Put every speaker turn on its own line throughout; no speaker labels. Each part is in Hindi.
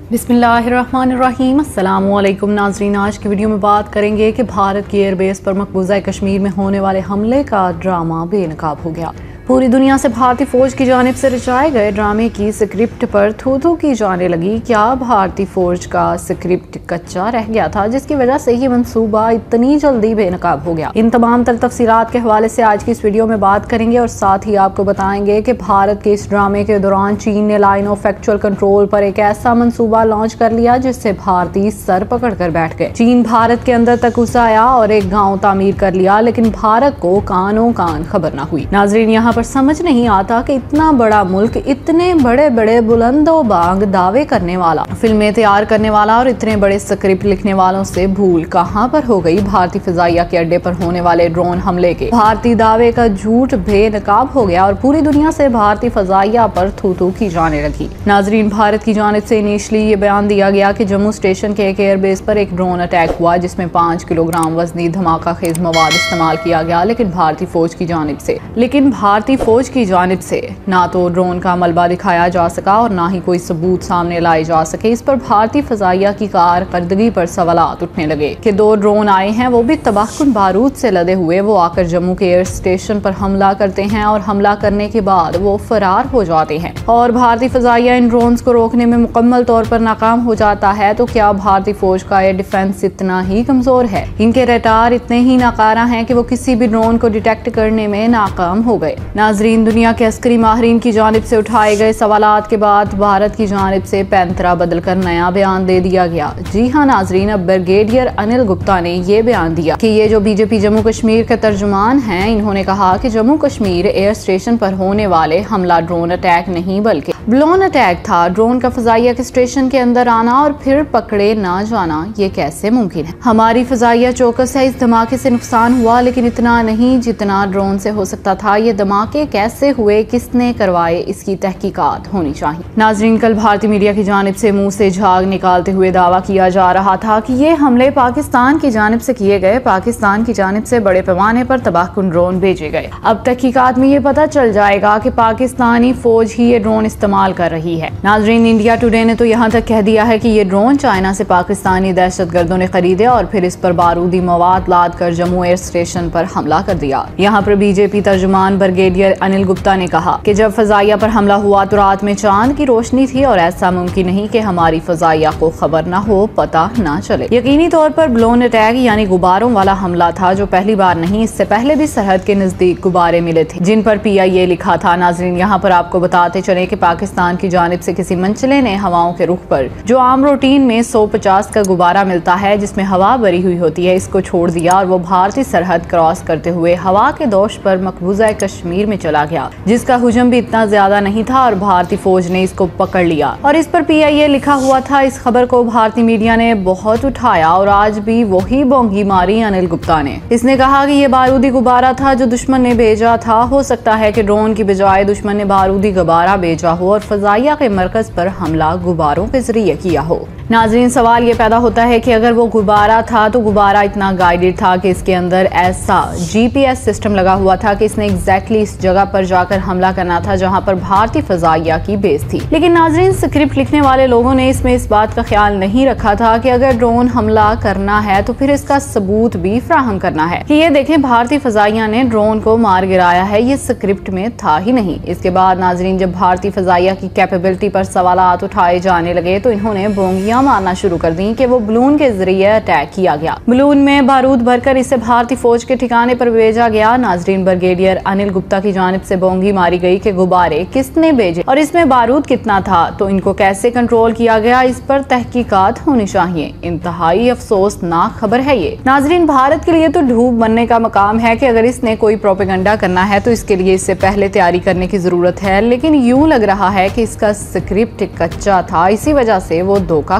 बिस्मिल्लाहिर्रहमानिर्रहीम। अस्सलामुअलैकुम नाज़रीन, आज की वीडियो में बात करेंगे कि भारत की एयरबेस पर मकबूजा कश्मीर में होने वाले हमले का ड्रामा बेनकाब हो गया। पूरी दुनिया से भारतीय फौज की जानिब से रचाए गए ड्रामे की स्क्रिप्ट पर थू थू की जाने लगी। क्या भारतीय फौज का स्क्रिप्ट कच्चा रह गया था जिसकी वजह से ये मंसूबा इतनी जल्दी बेनकाब हो गया? इन तमाम तर तफसीलात के हवाले से आज की इस वीडियो में बात करेंगे और साथ ही आपको बताएंगे कि भारत के इस ड्रामे के दौरान चीन ने लाइन ऑफ एक्चुअल कंट्रोल पर एक ऐसा मंसूबा लॉन्च कर लिया जिससे भारतीय सर पकड़ कर बैठ गए। चीन भारत के अंदर तक घुस आया और एक गाँव तामीर कर लिया, लेकिन भारत को कानों कान खबर न हुई। नाजरीन, यहाँ समझ नहीं आता कि इतना बड़ा मुल्क, इतने बड़े बड़े बुलंदो बांग दावे करने वाला, फिल्में तैयार करने वाला और इतने बड़े स्क्रिप्ट लिखने वालों से भूल कहां पर हो गई भारतीय फिजाइया के अड्डे पर होने वाले ड्रोन हमले के। भारतीय दावे का झूठ बेनकाब हो गया और पूरी दुनिया से भारतीय फिजाइया पर थू थू की जाने लगी। नाजरीन, भारत की जानिब से इनिशियली ये बयान दिया गया कि जम्मू स्टेशन के एक एयरबेस पर एक ड्रोन अटैक हुआ जिसमें 5 किलोग्राम वजनी धमाका खेज मवाद इस्तेमाल किया गया, लेकिन भारतीय फौज की जानिब से ना तो ड्रोन का मलबा दिखाया जा सका और ना ही कोई सबूत सामने लाए जा सके। इस पर भारतीय फिजाइया की कारकर्दगी पर सवालात उठने लगे कि 2 ड्रोन आए हैं, वो भी तबाहकुन बारूद से लदे हुए। वो आकर जम्मू के एयर स्टेशन पर हमला करते हैं और हमला करने के बाद वो फरार हो जाते हैं और भारतीय फिजाइया इन ड्रोन्स को रोकने में मुकम्मल तौर पर नाकाम हो जाता है। तो क्या भारतीय फौज का एयर डिफेंस इतना ही कमजोर है? इनके रडार इतने ही नाकारा हैं कि वो किसी भी ड्रोन को डिटेक्ट करने में नाकाम हो गए। नाजरीन, दुनिया के अस्करी माहिरीन की जानिब से उठाए गए सवालात के बाद भारत की जानिब से पैंतरा बदलकर नया बयान दे दिया गया। जी हाँ नाजरीन, अब ब्रिगेडियर अनिल गुप्ता ने ये बयान दिया कि ये जो बीजेपी जम्मू कश्मीर के तर्जुमान हैं, इन्होंने कहा कि जम्मू कश्मीर एयर स्टेशन पर होने वाले हमला ड्रोन अटैक नहीं बल्कि ब्लोन अटैक था। ड्रोन का फिजाइया के स्टेशन के अंदर आना और फिर पकड़े ना जाना, ये कैसे मुमकिन है? हमारी फिजाइया चौकस है, इस धमाके से नुकसान हुआ लेकिन इतना नहीं जितना ड्रोन से हो सकता था। ये धमाके कैसे हुए, किसने करवाए, इसकी तहकीकात होनी चाहिए। नाजरीन, कल भारतीय मीडिया की जानिब से मुंह से झाग निकालते हुए दावा किया जा रहा था कि ये हमले पाकिस्तान की जानिब से किए गए, पाकिस्तान की जानिब से बड़े पैमाने पर तबाहकुन ड्रोन भेजे गए। अब तहकीकात में ये पता चल जाएगा कि पाकिस्तानी फौज ही ये ड्रोन इस्तेमाल कर रही है। नाजरीन, इंडिया टुडे ने तो यहाँ तक कह दिया है कि ये ड्रोन चाइना से पाकिस्तानी दहशतगर्दों ने खरीदे और फिर इस पर बारूदी मवाद लाद कर जम्मू एयर स्टेशन पर हमला कर दिया। यहाँ पर बीजेपी तर्जुमान ब्रिगेडियर अनिल गुप्ता ने कहा कि जब फिजाइया पर हमला हुआ तो रात में चांद की रोशनी थी और ऐसा मुमकिन नहीं कि हमारी फिजाइया को खबर न हो, पता न चले। यकीनी तौर पर ब्लोन अटैक यानी गुब्बारों वाला हमला था, जो पहली बार नहीं, इससे पहले भी सरहद के नजदीक गुब्बारे मिले थे जिन पर PIA लिखा था। नाजरीन, यहाँ पर आपको बताते चले कि पाकिस्तान की जानिब से किसी मंचले ने हवाओं के रुख पर जो आम रूटीन में 150 का गुब्बारा मिलता है जिसमें हवा भरी हुई होती है, इसको छोड़ दिया और वो भारतीय सरहद क्रॉस करते हुए हवा के दोष पर मकबूजा कश्मीर में चला गया, जिसका हुजूम भी इतना ज्यादा नहीं था और भारतीय फौज ने इसको पकड़ लिया और इस पर PIA लिखा हुआ था। इस खबर को भारतीय मीडिया ने बहुत उठाया और आज भी वही बोंगी मारी अनिल गुप्ता ने। इसने कहा कि ये बारूदी गुब्बारा था जो दुश्मन ने भेजा था। हो सकता है कि ड्रोन की बजाय दुश्मन ने बारूदी गुब्बारा भेजा हो और फिजाइया के मरकज पर हमला गुब्बारों के जरिए किया हो। नाजरीन, सवाल ये पैदा होता है कि अगर वो गुब्बारा था तो गुब्बारा इतना गाइडेड था कि इसके अंदर ऐसा GPS सिस्टम लगा हुआ था कि इसने एग्जैक्टली इस जगह पर जाकर हमला करना था जहां पर भारतीय फिजाइया की बेस थी। लेकिन नाजरीन, स्क्रिप्ट लिखने वाले लोगों ने इसमें इस बात का ख्याल नहीं रखा था कि अगर ड्रोन हमला करना है तो फिर इसका सबूत भी फ्राहम करना है कि ये देखें भारतीय फिजाइया ने ड्रोन को मार गिराया है। ये स्क्रिप्ट में था ही नहीं। इसके बाद नाजरीन, जब भारतीय फिजाइया की कैपेबिलिटी पर सवालात उठाए जाने लगे तो इन्होंने बोंगियां मारना शुरू कर दी कि वो बलून के जरिए अटैक किया गया, बलून में बारूद भरकर इसे भारतीय फौज के ठिकाने पर भेजा गया। नाजरीन, ब्रिगेडियर अनिल गुप्ता की जानिब से बोंगी मारी गई कि गुब्बारे किसने भेजे और इसमें बारूद कितना था, तो इनको कैसे कंट्रोल किया गया, इस पर तहकीकात होनी चाहिए। इंतहाई अफसोसनाक खबर है ये। नाजरीन, भारत के लिए तो धूप बनने का मकाम है कि अगर इसने कोई प्रोपेगेंडा करना है तो इसके लिए इससे पहले तैयारी करने की जरूरत है, लेकिन यूं लग रहा है कि इसका स्क्रिप्ट कच्चा था, इसी वजह से वो धोखा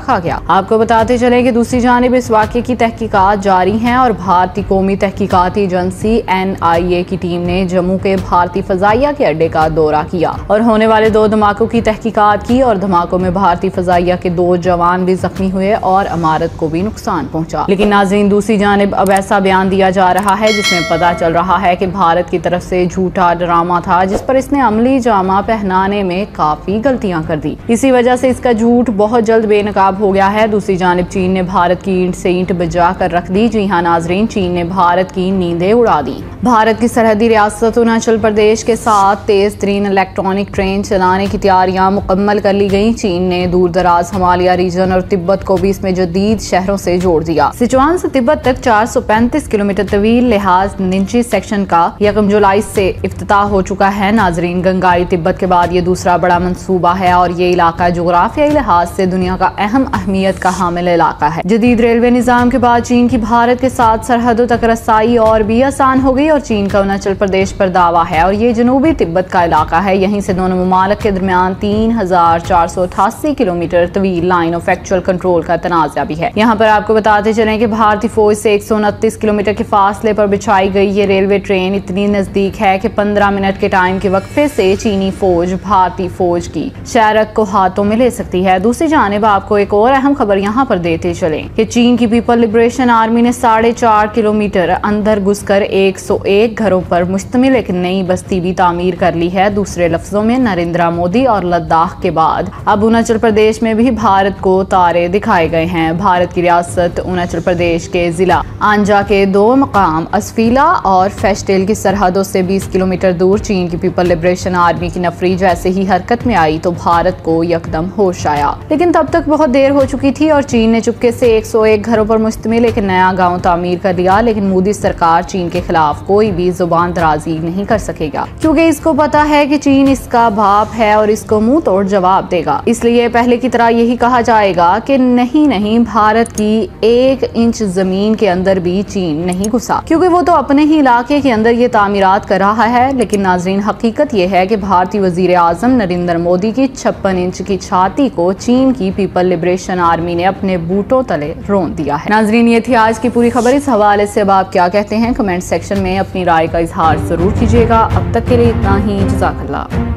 रखा गया। आपको बताते चले कि दूसरी जानिब इस वाक़े की तहकीकात जारी हैं और भारतीय कौमी तहकीकाती एजेंसी NIA की टीम ने जम्मू के भारतीय फजाइया के अड्डे का दौरा किया और होने वाले 2 धमाकों की तहकीकात की और धमाकों में भारतीय फजाइया के 2 जवान भी जख्मी हुए और इमारत को भी नुकसान पहुंचा। लेकिन नाज़रीन, दूसरी जानिब अब ऐसा बयान दिया जा रहा है जिसमें पता चल रहा है कि भारत की तरफ से झूठा ड्रामा था जिस पर इसने अमली जामा पहनाने में काफी गलतियां कर दी। इसी वजह से इसका झूठ बहुत जल्द बेनकाब हो गया है। दूसरी जानिब चीन ने भारत की ईंट से ईंट बजा कर रख दी। जी हाँ नाजरीन, चीन ने भारत की नींदें उड़ा दी। भारत की सरहदी रियासत अरुणाचल प्रदेश के साथ तेज तरीन इलेक्ट्रॉनिक ट्रेन चलाने की तैयारियां मुकम्मल कर ली गई। चीन ने दूर दराज हिमालय रीजन और तिब्बत को भी इसमें जदीद शहरों से जोड़ दिया। सिचुआन से तिब्बत तक 435 किलोमीटर तवील लिहाज निंची सेक्शन का 1 जुलाई से इफ्तिताह हो चुका है। नाजरीन, गंगाई तिब्बत के बाद ये दूसरा बड़ा मंसूबा है और ये इलाका जोग्राफियाई लिहाज से दुनिया का अहम अहमियत का हामिल इलाका है। जदीद रेलवे निजाम के बाद चीन की भारत के साथ सरहदों तक रसाई और भी आसान हो गई और चीन का अरुणाचल प्रदेश पर दावा है और ये जनूबी तिब्बत का इलाका है। यहीं से दोनों मुमालिक के दरमियान 3488 किलोमीटर तवील लाइन ऑफ एक्चुअल कंट्रोल का तनाज़ा भी है। यहाँ पर आपको बताते चलें कि भारतीय फौज से 129 किलोमीटर के फासले पर बिछाई गई ये रेलवे ट्रेन इतनी नजदीक है कि 15 मिनट के टाइम के वक्फे से चीनी फौज भारतीय फौज की शैरक को हाथों में ले सकती है। दूसरी जानिब आपको एक और अहम खबर यहाँ पर देते चलें कि चीन की पीपल लिबरेशन आर्मी ने 4.5 किलोमीटर अंदर घुसकर 101 घरों पर मुश्तमिल एक नई बस्ती भी तामीर कर ली है। दूसरे लफ्जों में नरेंद्र मोदी और लद्दाख के बाद अब अरुणाचल प्रदेश में भी भारत को तारे दिखाए गए हैं। भारत की रियासत अरुणाचल प्रदेश के जिला आंजा के 2 मकाम असफीला और फेस्टेल की सरहदों से 20 किलोमीटर दूर चीन की पीपल लिबरेशन आर्मी की नफरी जैसे ही हरकत में आई तो भारत को यकदम होश आया। लेकिन तब तक बहुत देर हो चुकी थी और चीन ने चुपके से 101 घरों पर मुश्तमिल एक नया गांव तामीर कर लिया। लेकिन मोदी सरकार चीन के खिलाफ कोई भी जुबान दराजी नहीं कर सकेगा क्योंकि इसको पता है कि चीन इसका बाप है और इसको मुंह तोड़ जवाब देगा। इसलिए पहले की तरह यही कहा जाएगा कि नहीं, भारत की 1 इंच जमीन के अंदर भी चीन नहीं घुसा क्योंकि वो तो अपने ही इलाके के अंदर ये तामीरात कर रहा है। लेकिन नाजरीन, हकीकत ये है कि भारतीय वजीर आजम नरेंद्र मोदी की 56 इंच की छाती को चीन की पीपल लिबरेशन आर्मी ने अपने बूटों तले रोन दिया है। नाजरीन, ये थी आज की पूरी खबर। इस हवाले से अब आप क्या कहते हैं कमेंट सेक्शन में अपनी राय का इजहार जरूर कीजिएगा। अब तक के लिए इतना ही। जज़ाकल्लाह।